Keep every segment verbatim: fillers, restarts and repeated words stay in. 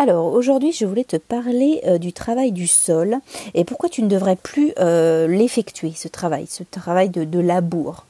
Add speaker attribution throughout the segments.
Speaker 1: Alors aujourd'hui je voulais te parler euh, du travail du sol et pourquoi tu ne devrais plus euh, l'effectuer, ce travail, ce travail de, de labour.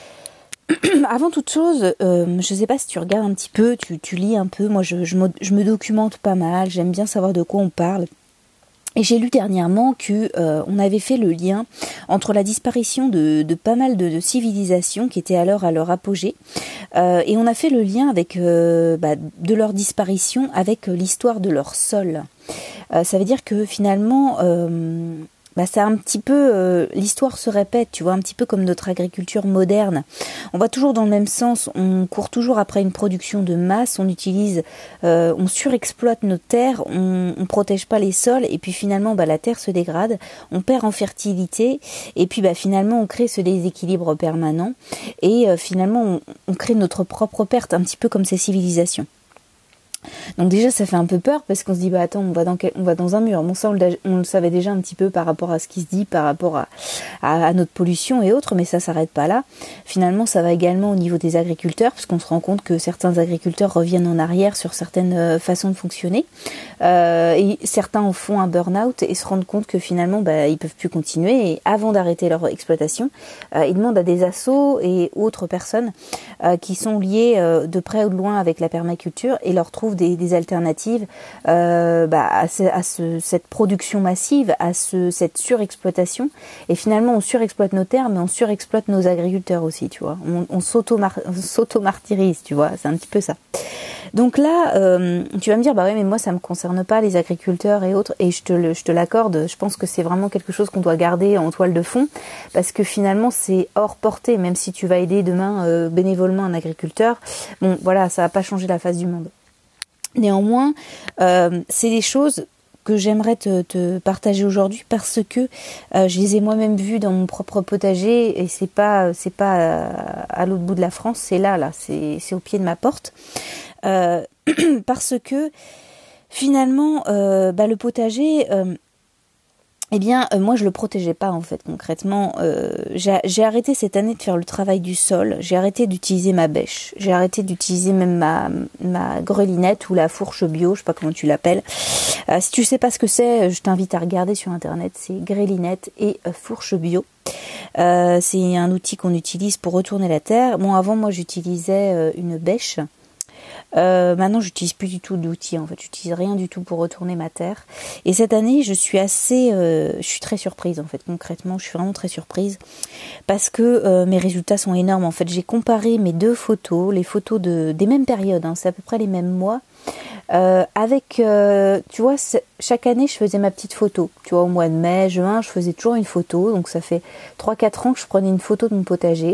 Speaker 1: Avant toute chose, euh, je ne sais pas si tu regardes un petit peu, tu, tu lis un peu, moi je, je, me, je me documente pas mal, j'aime bien savoir de quoi on parle. Et j'ai lu dernièrement que euh, on avait fait le lien entre la disparition de, de pas mal de, de civilisations qui étaient alors à leur apogée, euh, et on a fait le lien avec euh, bah, de leur disparition avec l'histoire de leur sol. Euh, ça veut dire que finalement, euh, bah, ça un petit peu, euh, l'histoire se répète, tu vois, un petit peu comme notre agriculture moderne. On va toujours dans le même sens, on court toujours après une production de masse, on utilise, euh, on surexploite nos terres, on, on protège pas les sols, et puis finalement, bah, la terre se dégrade, on perd en fertilité, et puis bah, finalement, on crée ce déséquilibre permanent, et euh, finalement, on, on crée notre propre perte, un petit peu comme ces civilisations. Donc déjà ça fait un peu peur parce qu'on se dit bah attends on va dans quel... on va dans un mur. Bon ça on le, on le savait déjà un petit peu par rapport à ce qui se dit, par rapport à, à, à notre pollution et autres, mais ça s'arrête pas là. Finalement ça va également au niveau des agriculteurs parce qu'on se rend compte que certains agriculteurs reviennent en arrière sur certaines euh, façons de fonctionner, euh, et certains en font un burn-out et se rendent compte que finalement bah ils peuvent plus continuer, et avant d'arrêter leur exploitation euh, ils demandent à des assos et autres personnes euh, qui sont liées euh, de près ou de loin avec la permaculture et leur trouvent Des, des alternatives euh, bah, à, ce, à ce, cette production massive, à ce, cette surexploitation. Et finalement, on surexploite nos terres, mais on surexploite nos agriculteurs aussi, tu vois. On, on s'auto-martyrise, tu vois. C'est un petit peu ça. Donc là, euh, tu vas me dire, bah ouais, mais moi, ça me concerne pas, les agriculteurs et autres. Et je te, le, je te l'accorde. Je pense que c'est vraiment quelque chose qu'on doit garder en toile de fond, parce que finalement, c'est hors portée. Même si tu vas aider demain euh, bénévolement un agriculteur, bon, voilà, ça va pas changer la face du monde. Néanmoins, euh, c'est des choses que j'aimerais te, te partager aujourd'hui parce que euh, je les ai moi-même vues dans mon propre potager, et c'est pas c'est pas à, à l'autre bout de la France, c'est là là, c'est c'est au pied de ma porte, euh, parce que finalement euh, bah, le potager euh, Eh bien, euh, moi, je le protégeais pas, en fait, concrètement. Euh, j'ai, j'ai arrêté cette année de faire le travail du sol. J'ai arrêté d'utiliser ma bêche. J'ai arrêté d'utiliser même ma, ma grelinette ou la fourche bio, je sais pas comment tu l'appelles. Euh, si tu sais pas ce que c'est, je t'invite à regarder sur Internet. C'est grelinette et euh, fourche bio. Euh, c'est un outil qu'on utilise pour retourner la terre. Bon, avant, moi, j'utilisais euh, une bêche. Euh, maintenant, j'utilise plus du tout d'outils. En fait, j'utilise rien du tout pour retourner ma terre. Et cette année, je suis assez, euh, je suis très surprise en fait. Concrètement, je suis vraiment très surprise parce que euh, mes résultats sont énormes. En fait, j'ai comparé mes deux photos, les photos de des mêmes périodes. Hein, c'est à peu près les mêmes mois. Euh, avec, euh, tu vois, chaque année, je faisais ma petite photo. Tu vois, au mois de mai, juin, je faisais toujours une photo. Donc, ça fait trois quatre ans que je prenais une photo de mon potager.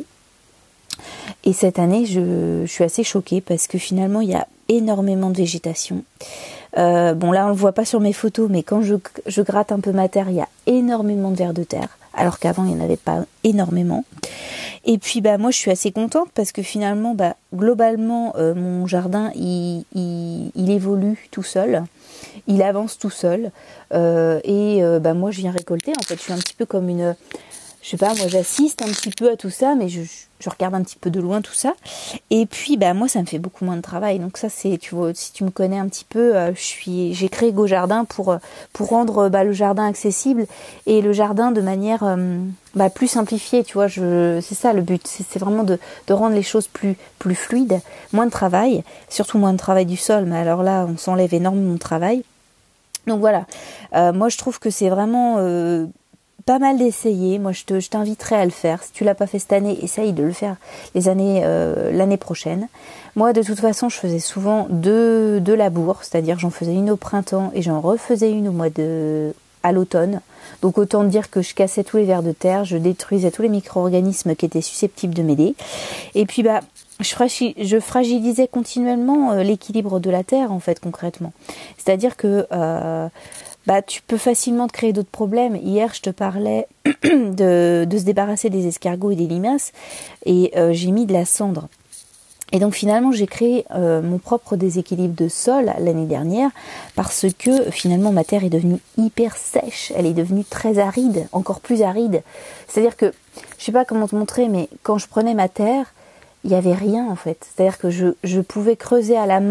Speaker 1: Et cette année, je, je suis assez choquée parce que finalement, il y a énormément de végétation. Euh, bon, là, on le voit pas sur mes photos, mais quand je, je gratte un peu ma terre, il y a énormément de vers de terre, alors qu'avant, il n'y en avait pas énormément. Et puis, bah, moi, je suis assez contente parce que finalement, bah, globalement, euh, mon jardin, il, il, il évolue tout seul. Il avance tout seul. Euh, et euh, bah, moi, je viens récolter. En fait, je suis un petit peu comme une... Je sais pas, moi j'assiste un petit peu à tout ça, mais je, je regarde un petit peu de loin tout ça. Et puis bah moi ça me fait beaucoup moins de travail. Donc ça c'est, tu vois, si tu me connais un petit peu, euh, je suis, j'ai créé Go Jardin pour pour rendre bah, le jardin accessible et le jardin de manière euh, bah, plus simplifiée. Tu vois, je, c'est ça le but, c'est, c'est vraiment de, de rendre les choses plus plus fluides, moins de travail, surtout moins de travail du sol. Mais alors là on s'enlève énormément de travail. Donc voilà, euh, moi je trouve que c'est vraiment euh, pas mal d'essayer. Moi je, te, je t'inviterai à le faire. Si tu l'as pas fait cette année, essaye de le faire les années euh, l'année prochaine. Moi de toute façon je faisais souvent deux, deux labours, c'est-à-dire j'en faisais une au printemps et j'en refaisais une au mois de à l'automne. Donc autant dire que je cassais tous les vers de terre, je détruisais tous les micro-organismes qui étaient susceptibles de m'aider. Et puis bah je, fragil, je fragilisais continuellement euh, l'équilibre de la terre en fait concrètement. C'est-à-dire que euh, bah tu peux facilement te créer d'autres problèmes. Hier je te parlais de, de se débarrasser des escargots et des limaces et euh, j'ai mis de la cendre. Et donc finalement j'ai créé euh, mon propre déséquilibre de sol l'année dernière parce que finalement ma terre est devenue hyper sèche, elle est devenue très aride, encore plus aride. C'est-à-dire que, je sais pas comment te montrer, mais quand je prenais ma terre, il n'y avait rien en fait. C'est-à-dire que je, je pouvais creuser à la main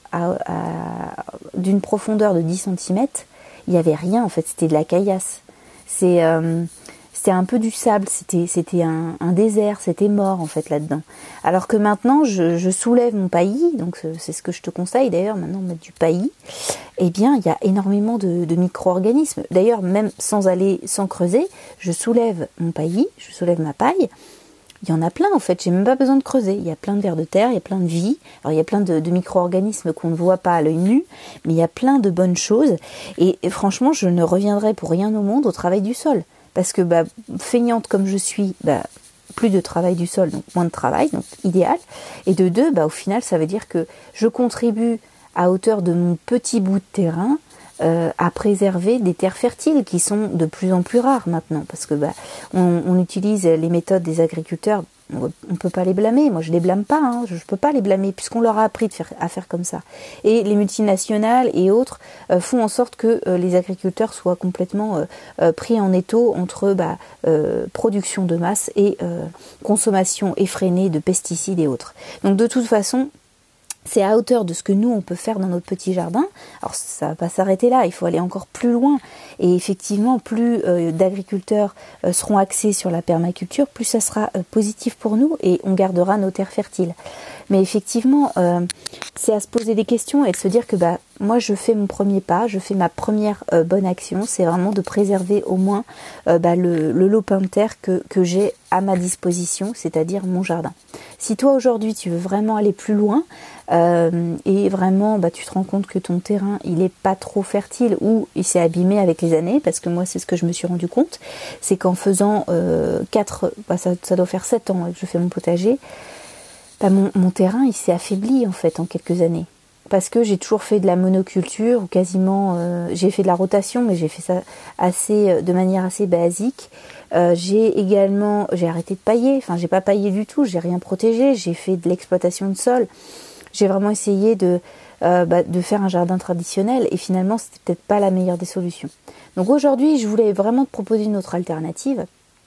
Speaker 1: à, à, d'une profondeur de dix centimètres, il n'y avait rien en fait, c'était de la caillasse. C'est, euh, c'était un peu du sable, c'était, c'était un, un désert, c'était mort en fait là-dedans. Alors que maintenant, je, je soulève mon paillis, donc c'est ce que je te conseille d'ailleurs, maintenant mettre du paillis. Eh bien, il y a énormément de, de micro-organismes. D'ailleurs, même sans aller, sans creuser, je soulève mon paillis, je soulève ma paille. Il y en a plein en fait, j'ai même pas besoin de creuser. Il y a plein de vers de terre, il y a plein de vie. Alors il y a plein de, de micro-organismes qu'on ne voit pas à l'œil nu, mais il y a plein de bonnes choses. Et, et franchement, je ne reviendrai pour rien au monde au travail du sol. Parce que bah, feignante comme je suis, bah, plus de travail du sol, donc moins de travail, donc idéal. Et de deux, bah, au final, ça veut dire que je contribue à hauteur de mon petit bout de terrain Euh, à préserver des terres fertiles qui sont de plus en plus rares maintenant, parce que bah, on, on utilise les méthodes des agriculteurs, on ne peut pas les blâmer, moi je les blâme pas, hein, je ne peux pas les blâmer puisqu'on leur a appris de faire, à faire comme ça. Et les multinationales et autres euh, font en sorte que euh, les agriculteurs soient complètement euh, euh, pris en étau entre bah, euh, production de masse et euh, consommation effrénée de pesticides et autres. Donc de toute façon, c'est à hauteur de ce que nous on peut faire dans notre petit jardin. Alors ça va pas s'arrêter là, il faut aller encore plus loin. Et effectivement, plus euh, d'agriculteurs euh, seront axés sur la permaculture, plus ça sera euh, positif pour nous et on gardera nos terres fertiles. Mais effectivement, euh, c'est à se poser des questions et de se dire que bah moi je fais mon premier pas, je fais ma première euh, bonne action, c'est vraiment de préserver au moins euh, bah, le, le lopin de terre que, que j'ai à ma disposition, c'est-à-dire mon jardin. Si toi aujourd'hui tu veux vraiment aller plus loin euh, et vraiment bah, tu te rends compte que ton terrain il est pas trop fertile ou il s'est abîmé avec les années, parce que moi c'est ce que je me suis rendu compte, c'est qu'en faisant euh, quatre, bah, ça, ça doit faire sept ans que je fais mon potager, bah, mon, mon terrain il s'est affaibli en fait en quelques années. Parce que j'ai toujours fait de la monoculture, ou quasiment, euh, j'ai fait de la rotation, mais j'ai fait ça assez, de manière assez basique. Euh, j'ai également, j'ai arrêté de pailler, enfin j'ai pas paillé du tout, j'ai rien protégé, j'ai fait de l'exploitation de sol. J'ai vraiment essayé de, euh, bah, de faire un jardin traditionnel et finalement c'était peut-être pas la meilleure des solutions. Donc aujourd'hui, je voulais vraiment te proposer une autre alternative.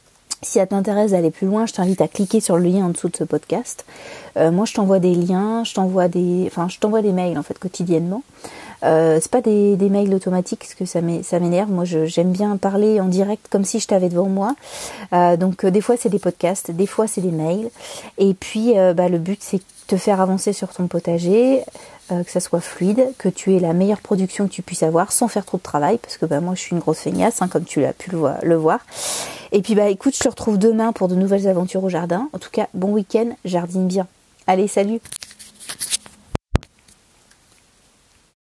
Speaker 1: Si ça t'intéresse d'aller plus loin, je t'invite à cliquer sur le lien en dessous de ce podcast. Euh, moi, je t'envoie des liens, je t'envoie des, enfin, je t'envoie des mails en fait quotidiennement. Euh, c'est pas des, des mails automatiques parce que ça m'énerve. Moi, je, j'aime bien parler en direct comme si je t'avais devant moi. Euh, donc, euh, des fois, c'est des podcasts, des fois, c'est des mails. Et puis, euh, bah, le but, c'est de te faire avancer sur ton potager, euh, que ça soit fluide, que tu aies la meilleure production que tu puisses avoir sans faire trop de travail, parce que bah, moi, je suis une grosse feignasse, hein, comme tu l'as pu le voir. Le voir. Et puis, bah, écoute, je te retrouve demain pour de nouvelles aventures au jardin. En tout cas, bon week-end, jardine bien. Allez, salut!